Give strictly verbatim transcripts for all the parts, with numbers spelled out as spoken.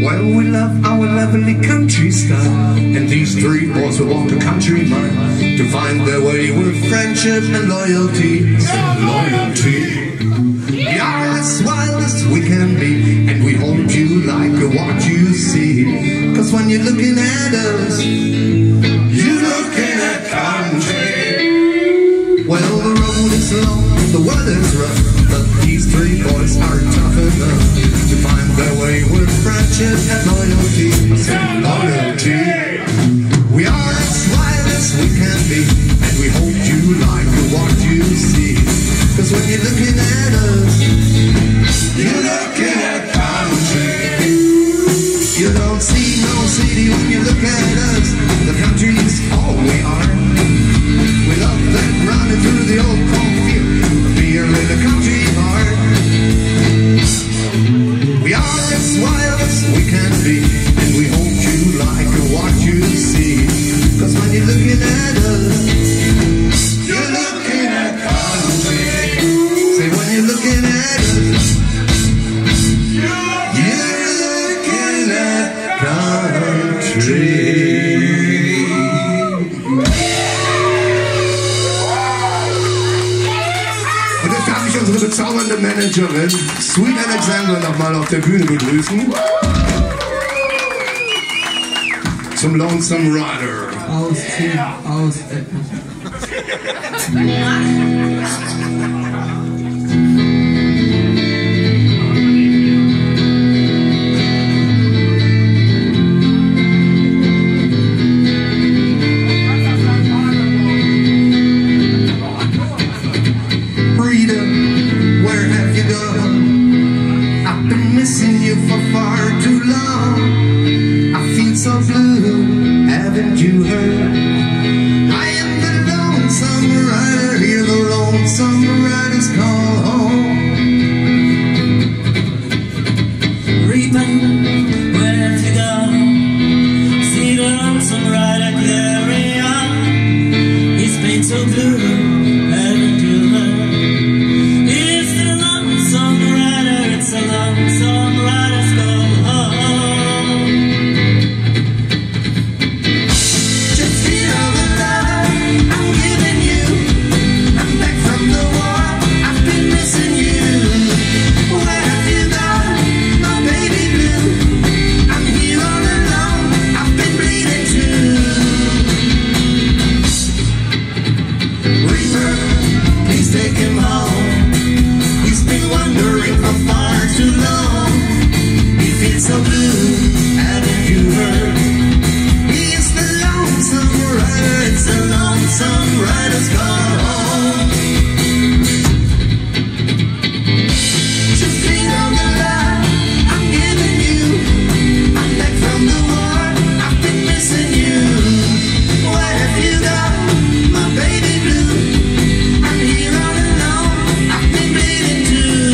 Well, we love our lovely country style, and these three boys will walk the country mile to find their way with friendship and loyalty. Loyalty. We are as wild as we can be, and we hold you like what you see. Cause when you're looking at us, you're looking at country. Well, the road is long, the world is rough, but these three boys are tough enough to find their way with friendship and loyalty. Loyalty. We are as wild as we can be, and we hold you like what you see. Cause when you're looking at us, you're looking at country. You don't see no city when you look at us. The country is all we are. We love that running through the old cornfield, beer in the country bar. We are as wild as we can be, and we hold you like what you see. Cause when you're looking at us, you're looking at country. Say when you're looking at us, you're looking at country. Und jetzt darf ich unsere bezaubernde Managerin Sweet Alexandra nochmal auf der Bühne begrüßen. Zum Lonesome Rider. Ausziehen, aus. So blue, haven't you heard? I am the lonesome rider, hear the lonesome riders call home. Reaper, where have you gone? See the lonesome rider carry on. He's been so blue, haven't you heard? It's the lonesome rider, it's the lonesome rider's call home. So blue, haven't you heard? He's the lonesome rider, it's the lonesome rider's call home. Just feed on the love I'm giving you. I'm back from the war, I've been missing you. Where have you gone, my baby blue? I'm here all alone, I've been bleeding too.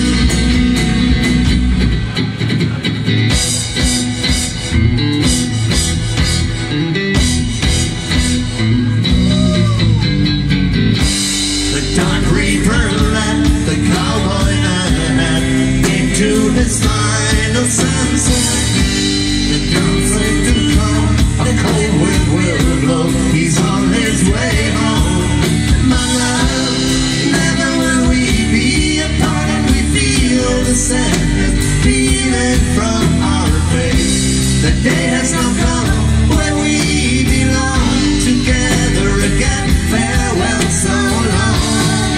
His final sunset, the girls ain't to come, a cold wind will blow, he's on his way home. My love, never will we be apart, and we feel the sadness feeling from our face. The day has now come where we belong together again. Farewell, so long.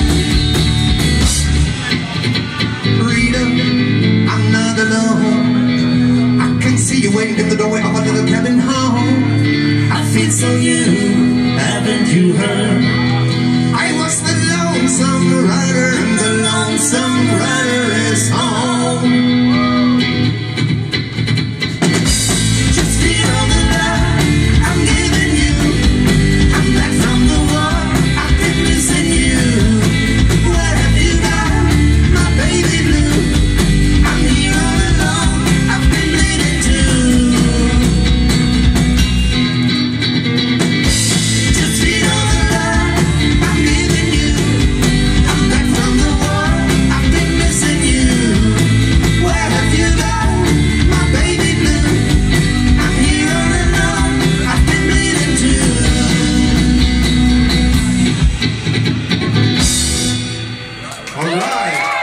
Alone. I can see you waiting in the doorway of a little cabin home. I feel so new, haven't you heard? I was the lonesome rider, and the lonesome rider is home. Just feel the love I'm giving you. I'm back from the war, I've been missing you. Where have you gone, my baby blue? I'm All right.